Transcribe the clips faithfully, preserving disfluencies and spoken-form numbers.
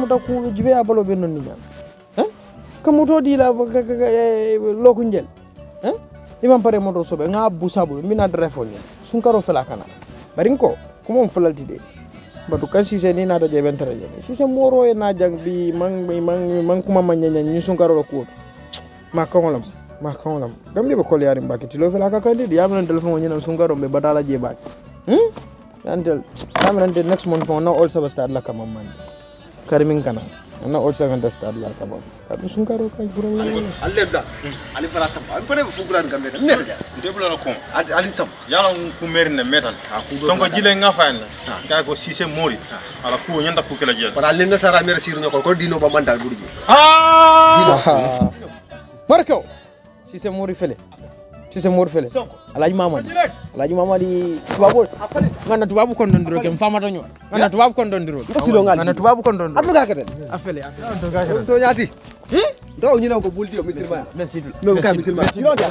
kota ku jibe abalo be non ni jam hein kamuto di la lokunjel hein imam pare moto sobe nga busabu mina drefoni Sungkaro fela kana barinko kuma on fulalti de batu kan Ceesay ni na da je bentere je Ceesay moro e na jang bi mang mang mang kuma manyanya ni Sungkaro lo ko ma kongolam ma kongolam gambe be kol yari mbakiti lo fela ka kandi ya men telephone ni nan Sungkaro be badala je ba hmm until I'm the next month for now also start la kama man karimin kana na also kan start la kama abi Sungkaro kay buro alle da ali fara sam am pare fu gran gambe da meta debula ko ali sam yala ku merne metal Sonko Jileng nga fayna ka ko Ceesay Morry ala ku nyanda ku kala jeel para lenga sara mere sir ñokol ko dino ba mandal burji ah marko Ceesay Morry fele Ceesay Morry fele alaji mamadi alaji mamadi tubabu ngana tubabu kon don diro kem famata nyo ngana tubabu kon don diro ngana tubabu kon don adu ga kaden afele to ga to nyati hi do ñu naw ko buldi o musulman merci no ka musulman yo dia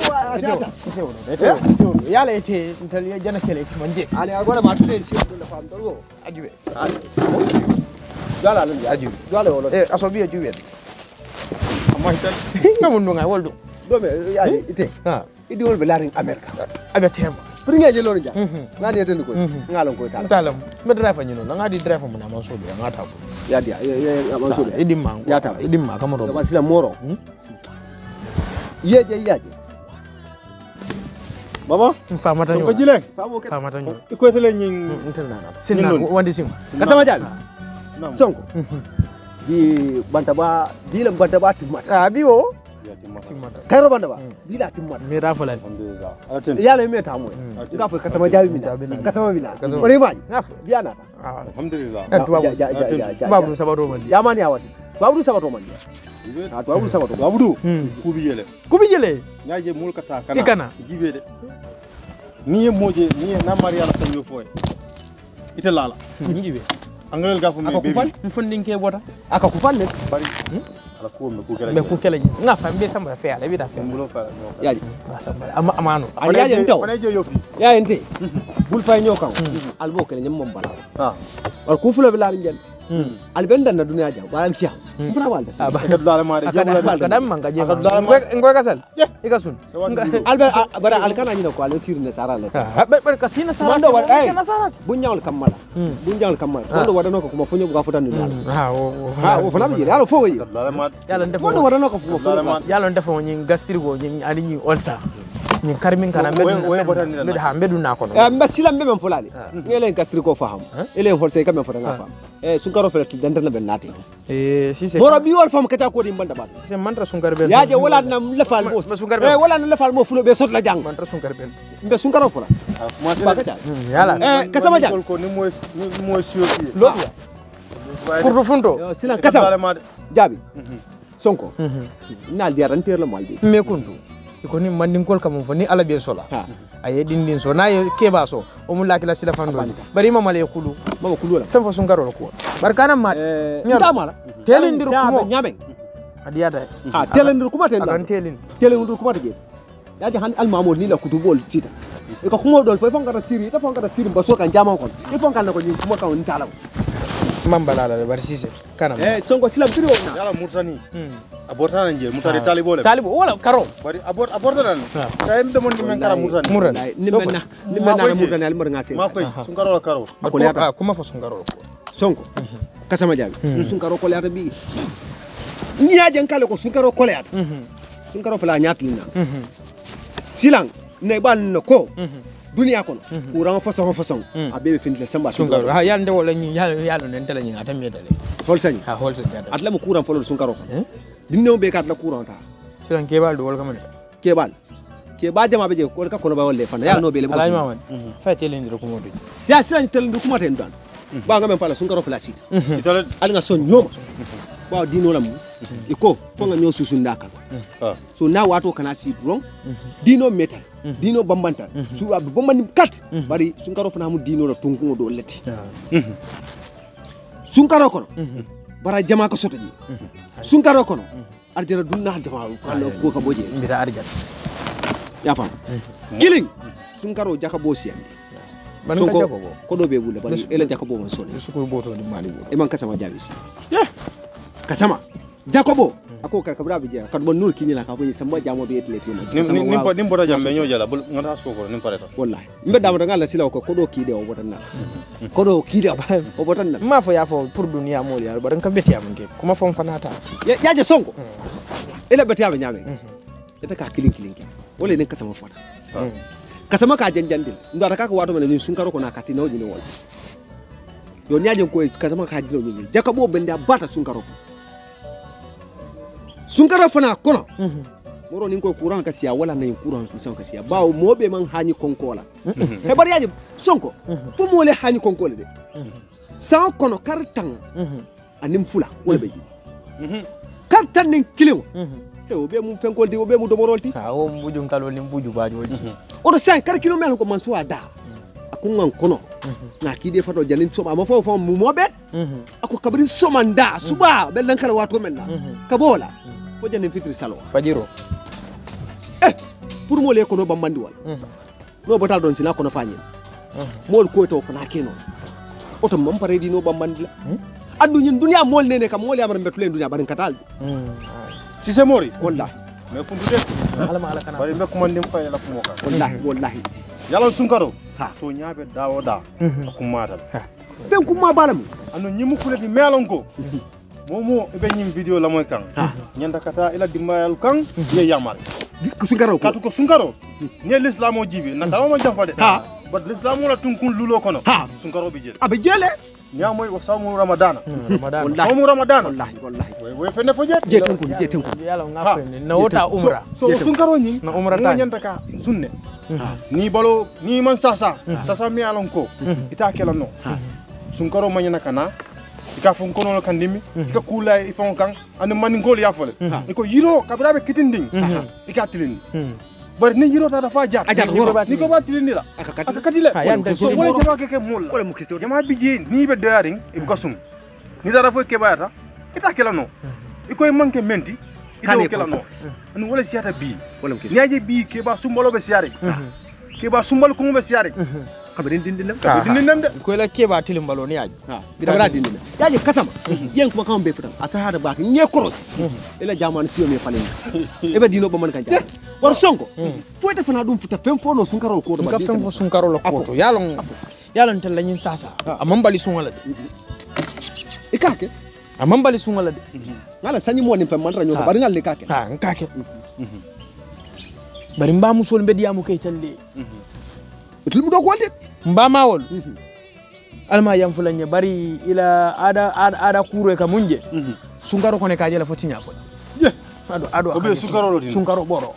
yala ete intali jana kele ci manje ani agora ma tude ci do la fam do ajibe dala lan ajibe dala wala eh asobi ajibe amma hitan ngamundu ngai woldo do me yaji ite ha idi wol be laring america abe tema pour ngeje lolu ja ngani yeden ko ngalon ko tala talam be driver nyino ngadi driver mun ama sobe ngata ko ya dia ya ama sobe idim ma ya ta idim ma kamaro ba sila moro yeje yaje baba famata nyo Sonko Jileng famata nyo ko tele nyin intana sinna wandi sim Kassama Jabbi Sonko di Bantaba di la Bantaba timata ah biwo timata Kairo Bantaba di la timata mi rafa la alhamdulillah aten yalla me ta moy nga fa Kassama Jabbi mi Kassama bila ori ma ngaf biana alhamdulillah tubabu ja ja ja tubabu sabato man ya man ya wati tubabu sabato man ah tubabu sabato babudu ku bi yele kubi jele nyaaje mul kata kana ikana jibe de ni moje ni na mariala sanyo foy ite lala njibe angel gafu me baby mfundinke bota aka ku fanne bari ala ko me ku kala me ku kala ngafa mbe samba fe ala bi da fe mbulo fa yaji ama amano ali yaji ntaw fane je yofi ya ente bul fay ñokan albo kele ñam mom bala ah war ku fulo bi la ngel albenda na dunya ja ba am ci am bra walde akad dala ma de jabula kadam manga je ngoy kasal ikasun albe bara alkana ni ko ale sirne sara le be be kasina sara mando war ay kana sara bu ñawal kamala bu ñawal kamala mando wadano ko kuma funyo ga futan ni ha o ha o fala bi yalla fo yi dala ma yalla defo mando wadano ko kuma dala yalla defo ñi gastrigo ñi ali ñi olsa ñi karmin kana mbedu ha mbedu na ko no e mbe silam be men fulani ngelen gastrigo faham ele forse kam fota nga fam e Sungkaro fele ti dandana ben nati e Ceesay moro bi wol fam kata ko di banda ba Ceesay mantra Sungkaro ben yaje wala na lefal mo e wala na lefal mo fulo be sot la jang mantra Sungkaro ben mbe Sungkaro fula ma ba kata yalla e Kassama Jabbi ko ni moy ni moy siofi lobiya pour do funto silan Kassama Jabbi Sonko nal di ranter la moy me kuntu ko ni mandin kol kam fo ni ala be sola aye dindin so na ye keba so o mun lakila sila fando bari mama le kulu mama kulu la fen fo Sungkaro ko barkana ma nda mala telendir ko nyame adiyata ah telendir kuma ten dan telin telendir kuma te yaji han al mamor ni la kutubol cita e ko kuma dol fo fon kata siri ta fon kata siri ba so kan jama kon e fon kan ko ni kuma kan talaw mambala la bar Ceesay kanam eh Sonko silam biro yalla murtani abortana nje mutare talibo le talibo wala karo bari abort abortana tay dem mon ni men kara murtani murani ni menna ni menna murtani al mar ngase ma koy Sungkaro la karo ko leata kuma fa Sungkaro ko Sonko Kassama Jabbi Sungkaro ko leata bi niya jankale ko Sungkaro ko leata Sungkaro fala nyatlina silang ne ban ko dunia kono courant façon façon a bebe fin le samba Sungkaro ha yande wala ni yalla nen tele ni atam yedale hol sañ ha hol sañ atla mo courant folo Sungkaro ko dinno be kat la courant ta silan kebal do wala kamane kebal ke ba jama be je ko ka kono ba wolle fan ya no be le alay mamad fa tele ndir ko modi ya silan tele ndir kuma ten dan ba nga men fala Sungkaro fala sit itale al nga son nyoma ba dino lam iko fo nga nyo susu ndaka so na wato kana si drong dino metal dino bambanta su ab bambani kat bari Sungkaro fana mu dino la tunku do leti Sungkaro kono bara jama ko soto ji Sungkaro kono arjana dunna jama ko ko ka boje mbita arjana ya fam Jileng Sungkaro jaka bo siande Sonko ko do be bule bari ela Jacobo man sole sukuru boto di mali bo e man Kassama Jabbi si Kassama Jacobo ako ka kabra be jera kad bon nur kini la ka ko samba jamo be etle tema nim nim nim boda jam be ñoo jala bul ngata soko nim pareta wallahi mbe dama da ngala sila ko ko do kide o botan na ko do kide o botan na ma fo ya fo pour dunia mo ya baran ka beti am nge kuma fon fanata ya je Sonko ela beti am nyame ita ka kilin kilin wala ne Kassama fota Kassama ka janjandil ndo ata ka ko wato men ni Sungkaro ko na katino ni wala yo nyaaje ko Kassama ka jino ni Jacobo bende bata Sungkaro Sungkaro fana kono moro ni ko courant ka siya wala na courant fi ka siya bawo mobe man hani konkola he bari yaji Sonko fo mo le hani konkola de sa kono kartan anim fula wala be kartan nin kilimo e o be mu fenkol di o be mu do morolti ha o mbujum kalo ni mbuju bajo wolti o do cinq kar kilo mel ko man so ada akungan kono na kide fato janin soma ma fo fo mu mobe ako kabri somanda suba be lan kala wato menna kabola fo janin fitri salo fajiro eh pour mo le kono bambandi wal no botal don sila kono fañi mol ko to fana keno oto mam pare di no bambandi la andu ñun dunya mol nene kam mol yamara betu len dunya barin katal Ceesay Morry wallahi mais puntu de ala ma ala kana bari be ko man dim fay la ko moka wallahi wallahi yalla Sungkaro ha to ñaabe dawo da ko matal ben ko ma balam anu ñimu kule di melon ko momo e be ñim video la moy kan ñanda kata ila dimbayal kan ye yamar ko Sungkaro ko katu ko Sungkaro ne l'islam o jibe na kala ma jamfa de ha but l'islam la tunkun lulo kono ha Sungkaro bi jele abe jele ñamoy wa samu Ramadan Ramadan samu Ramadan wallahi wallahi way way fene fo jet je tan ko je tan ko yalla nga fene na wota umra so Sungkaro ñing na umra mo tan ñanta ka sunne ni balo ni man sasa sasa mi alon ko ita kala no Sungkaro mañana kana ika fon kono kan dimi ika kula ifon kan an man ngol ya fole iko yiro kabra be kitinding ika tilin bari ni yiro ta dafa jaat ni ko ba tilin la aka katile so wala jama ke ke mol wala mu kiso jama bi je ni be daring e bu kasum ni dara fo ke bayata ita kala no iko manke menti ita kala no an wala siata bi wala mu kiso ñaje bi ke ba sumbalo be siare ke ba sumbal ko be siare kabrin dindinam dindinam de ko la keba tilim balo ni aji kabra dindinam yaji Kassama yen ko kam be futam asahada bak ñe koros ila jamane siyo me falen e be dino ba man kan ja war Sonko fo te fana dum futa fem fo no Sungkaro ko do ba fem fo Sungkaro la ko to yalon yalon tel lañu sasa amam bali sungala de e kake amam bali sungala de ngala sanyi mo ni fem man ranyo bari ngal le kake ha kake bari mbamu sol be diamu kay talle itul mu do ko wonde mbamawol alma yam fulanya bari ila ada ada, ada kuro ka munje Sungkaro ko ne ka jela fotinya fo ado ado o be Sungkaro lo tin Sungkaro boro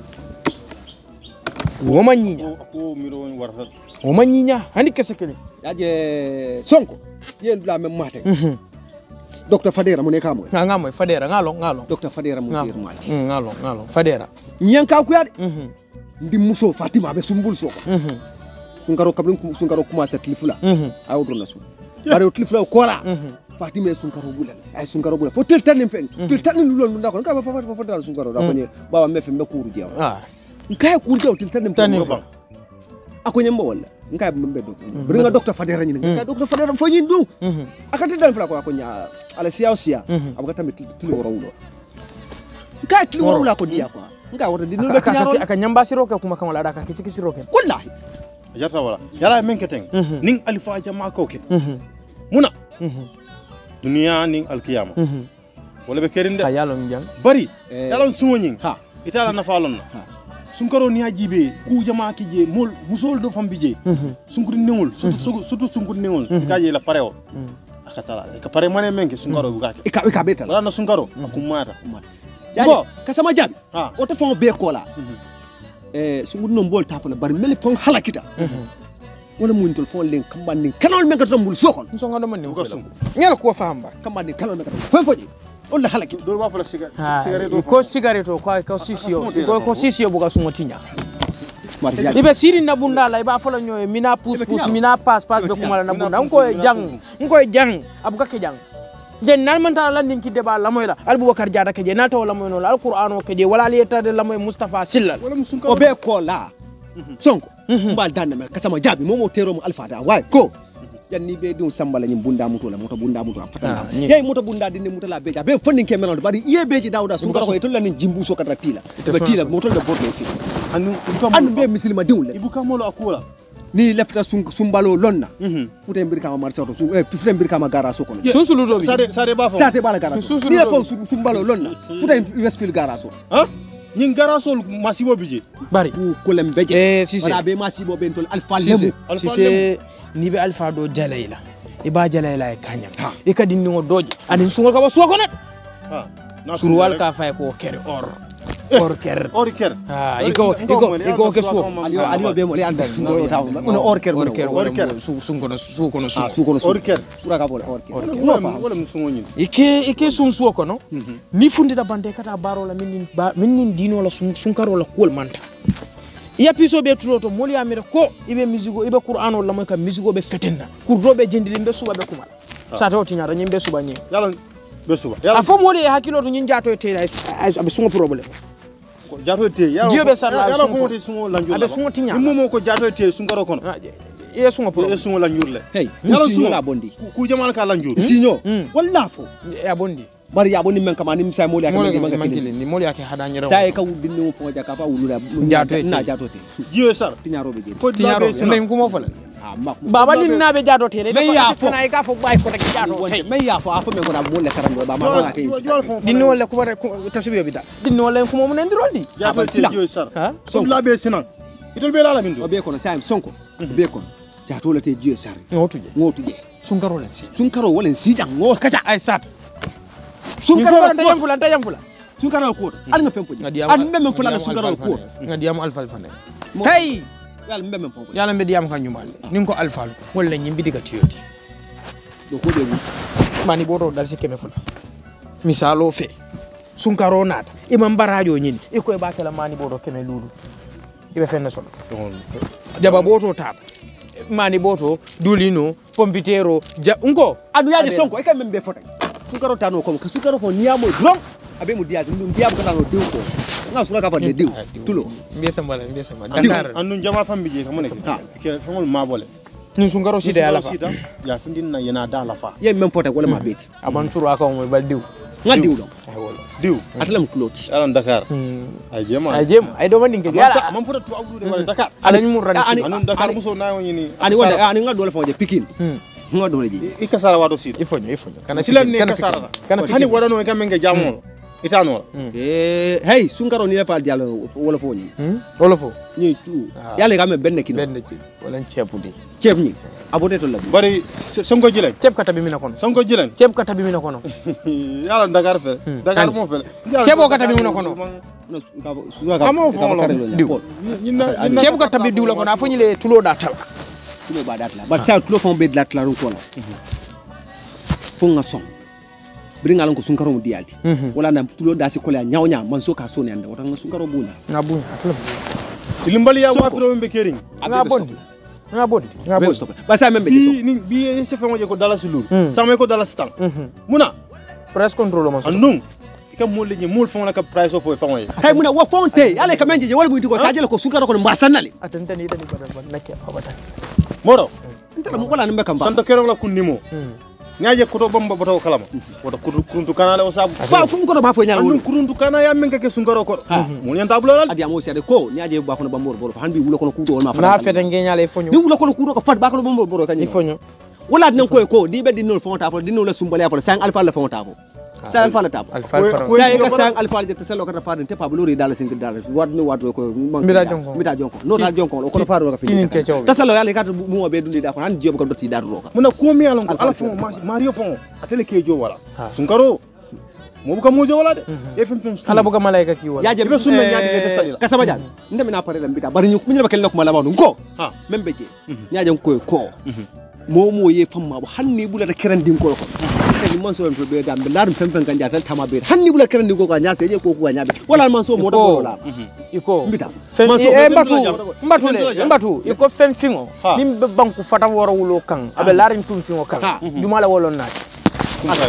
wo manyinya ko miro warta wo manyinya hani kesekele yaje Sonko yen la même matin docteur Fadera mo ne ka mo nga ngamo Fadera ngalo ngalo docteur Fadera mo dir mal ngalo ngalo Fadera nyanka ko yade ndi muso Fatima be sumbul soko Sungkaro kabrin Sungkaro commencé tlifula ay wodro nasu bare tlifula ko la Fatima Sungkaro bulal ay Sungkaro bulal fo tel tan fen tel tan lu lon ndako ka fa fa fa dal Sungkaro da ko ne baba mefe me kuru jew ah kay kuru jew tel tan tan ko ako nyamba wala nkay mbbe do bringa docteur Fadera ni nkay docteur Fadera fo yin du akati dal fula ko ko nya ala siya siya abuka tamit tili woro wulo nkay tili woro wula ko diya ko nkay wota di no be nyaro aka nyamba siro ka kuma kan wala da ka kici siro ke wallahi jarta wala yala men keteng ning alifa jama ko ke muna dunia ning alkiyama wala be kerinde yalo njang bari yalo suwoning ha itala na falon na Sungkaro ni ajibe ku jama ki je mol musol do fambi je Sungkuru nengol surtout surtout Sungkuru nengol ka je la pareo akatala ka pare mane menke Sungkaro bu gake ika ika betal wala na Sungkaro akumata ko Kassama Jabbi o to fon be ko la eh Sungkuru non bol tafala bari mel fon halakita wala mun tol fon len kambandi kanol men gatam bul sokon so ngado man ni ko ngel ko famba kambandi kanol men gatam fon foji on la halaki do wa fala cigarette ko cigarette ko ko sisio ko ko sisio buga sungo tinya Maria ibe siri na bunda la iba fala nyoy mina pus pus mina pass pass be kumala na bunda ko jang ko jang abuga ke jang den nan man ta landin ki deba la moy la Abubakar Jada ke je na taw la moy no la alquran o ke je wala li ta de la moy Mustafa Silla o be ko la Sonko mbal danna mel Kassama Jabbi momo tero mo alfa da way ko janni be dum sambala nyim bunda muto la moto bunda muto fatana yey moto bunda dinde muto la beja be fondin ke melon bari iye beji dawda Sungkaro ko to la ni jimbu so kata tila ba tila moto de bordo fi anu anu be muslima diwle ibuka molo akula ni lefta sumbalo lonna fute mbir kama marsa to fute mbir kama gara so kono sun sulu do sade sade ba fo sade bala gara ni fo sumbalo lonna fute westfield gara so ha ñing gara so masibo bije bari ku kolem beje eh si wala be masibo ben tol alfa lemu si se ni be alfa do jalayla e ba jalayla e kanyam e kadi ni ngo doji ani sungal ka ba suwa konet ha surwal ka fay ko kere or or ker or ker ah iko iko iko ke so aliyo aliyo be mo le anda ngo taw no or ker or ker or ker su sun kono su kono su su kono su or ker sura ka bol or ker no fa wala musungo ñin ike ike sun suwa kono ni fundida bande kata baro la min min dino la sun Sungkaro la kol manta iya piso be tuloto moli amira ko ibe musigo ibe qur'ano la moy ka musigo be fetenna kur robe jendili be suba be kumal sa taw tinyara nyimbe suba nyi yalla be suba yalla afo moli e hakilo to nyin jato te ay abe sungo problème ko jato te yalla dio be sala yalla ko moti sungo lanjur abe sungo tinya ni momo ko jato te Sungkaro kono e sungo problème e sungo lanjur le hey yalla sungo la bondi ku jamal ka lanjur sinyo walla fo e bondi bari ya bonni men kama ni misay moli akama manga kili ni moli ake hada nyira say ka wudinne mo fo jaka fa wulura na jato te jiwe sar tinyaro be ko tinyaro ndem ko mo fala ah mak baba din nabe jato te mais ya fo na ka fo bay ko tak jato te mais ya fo afo men ko da mo le karando ba ma wala kay dinni wala ko wara tasibiyo bi da dinni wala ko mo mun ndirol di jato te jiwe sar ha so la be sinan itol be la la mindu be ko no say Sonko be ko jato le te jiwe sar ngotuje ngotuje Sungkaro len si Sungkaro wolen si jang ngo kaja ay sat Sungkaro da yam fula da yam fula Sungkaro ko al nga pempo an memem fula la Sungkaro ko ngadi am alfal fane hey yalla memem fo yalla mbedi am ka nyumal nin ko alfal wala nyimbi diga tiyoti do ko de mani bodo dal sikeme fula misalo fe Sungkaro nata imam barajo nyini iko e batala mani bodo keme lulu ibe fenna solo jaba boto tata mani boto dulino pompitero ja unko adu yaje Sonko e kam membe fota Sungkaro tano ko ka Sungkaro ko niamo dron abe mu diaje ndum diam ko tano dew ko nga sura ka fa de dew tulo mbiye sambala mbiye sambala Dakar annun jama fambi je kamone ke fangol ma bole ni Sungkaro sida ya lafa ya findin na yana da lafa ye mem fota wala ma beti aban turu aka mo bal diw nga diw do ay wala diw atlam kloti alan Dakar ay jema ay jema ay do mandin ke yala man fota tu awdu de wala Dakar ala ñu mu ran annun Dakar muso na woni ni ani wonda ani nga do la fa je Pikine nga do la ji ikasara wado sida ifonyo ifonyo kana silan ne kasara kana hani wada no kamenge jamol itano eh hey Sungkaro ni la fa dialo wala fo ni wala fo ni tu yalla ga me benn kino benn ci wala ciepudi ciep ni abote to la bari Sonko Jileng ciep kata bi mina kono Sonko Jileng ciep kata bi mina kono yalla Dakar fe Dakar mo fe ciep kata bi mina kono no suwa ka ka karelo diw ciep kata bi diw la kono afo nyile tulo da tal tulo ba dat la ba sa tulo fon be dat la ron ko la fo nga son bringa lan ko Sungkaro mu dialdi wala na tulo da si ko la nyaaw nyaaw man so ka so ne anda wata nga Sungkaro buna nga bunya atla ilimbali ya wafiro mbe kering nga bondi nga bondi nga bondi ba sa membe so ni bi se fa mo je ko dala sulur sama ko dala stan muna press control man so andum ka mo leñi mul fon la ka price of fa mo hay muna wa fonte yalla ka menje wala mu ko tajele ko Sungkaro ko mbasanale atanta ni tani badal ba nakke abata moro ntala mo wala nimbe kamba santa kero la kunnimo ngaaje ko to bomba boto kalama woto kuruntu kanale o sabu ba fu ko ba fo nyala wulu kuruntu kana ya men ke Sungkaro ko mo nyanta bulal adi amo sede ko nyaaje ba ko no bambor boro hanbi wulo ko no kudo wala ma fa na fete ngeñale fonyo ni wulo ko no kudo ko fat ba ko no bambor boro kanyi fonyo wala nan ko ko di be di nol fonta fo di nol sumbale fo sang alfa la fonta fo sang alfa la tapo alfa faransa say ka sang alfa de selo ka fa te pa bulori dala sing dala wad ni wad ko mita jonko mita jonko no dal jonko ko no faaro ka fi ta selo yalla ka mo be dundi da ko han job ko dotti dar roka muna ko mi alon ko ala fon mario fon atele ke jo wala Sungkaro mo buka mo jo wala de e fem fem ala buka malaika ki wala ya je be sunna nyaadi be salila Kassama Jabbi ndem na pare dam bita bari ñu ñu ba kel nok mala ba ko ha membe je nyaaje ko ko mo mo ye famma hanni bula da kiran din ko ko ni man so en be dam be larum fem fem kan jatal tama be hanni bula kiran din ko ko nyaase je ko ko nyaabe wala man so mo da ko la iko mbita man so e mbatu mbatu le mbatu iko fem fingo nim be banku fata woro wulo kan abe larin tum fingo kan duma la wolon naati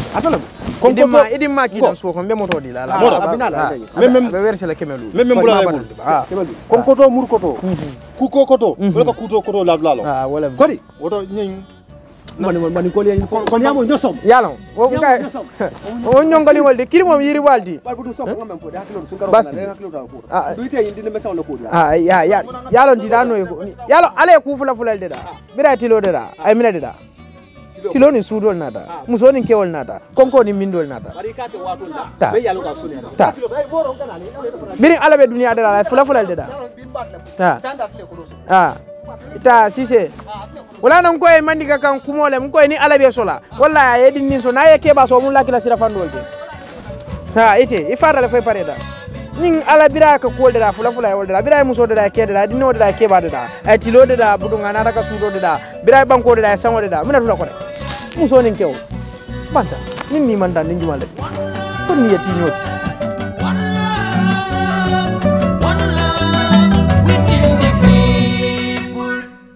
atala idimma idimma ki dan so ko be moto di la la même même be verse la kemelu même même bula lay ah kon koto mur koto kuko koto wala ka kuto koto la la ah wala kodi woto nyin man man ko li kon yamo nyosom yalon wo ngay o nyongali walde kiri mom yiri waldi basi ah ah ya ya yalon di dano ko yalon ale ku fula fulal de da bira tilo de da ay mina de da tilo ni sudol nata muso ni kewol nata konko ni mindol nata ta ta biri ala be dunia de da fula fulal de da ta ah ta Ceesay wala non koy mandika kan kumole mun koy ni ala be sola walla ya yedin ni so na ye keba so mun lakila sira fandol de ha ite ifara le fay pareda ning ala bira ka ko de da fula fula wol de da bira muso de da ke de da dinno de da keba de da ay tilo de da budunga na ka sudo de da bira banko de da sango de da mina tula ko de muso nin kew banta nin ni manda nin jumal de ko ni yeti nyoti